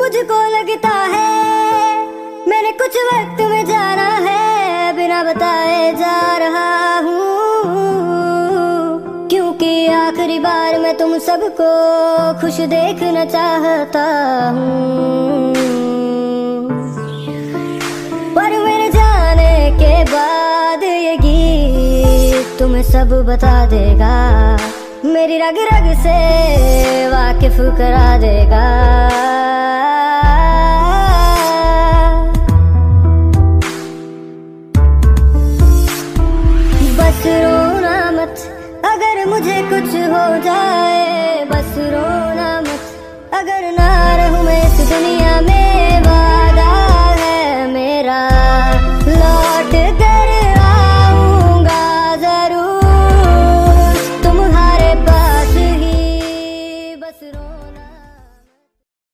तुझको लगता है मैंने कुछ वक्त में जाना है, बिना बताए जा रहा हूँ, क्योंकि आखिरी बार मैं तुम सबको खुश देखना चाहता हूँ। पर मेरे जाने के बाद ये गीत तुम्हें सब बता देगा, मेरी रग रग से वाकिफ करा देगा। बस रोना मत अगर मुझे कुछ हो जाए, बस रोना मत अगर ना रहूं मैं इस दुनिया में।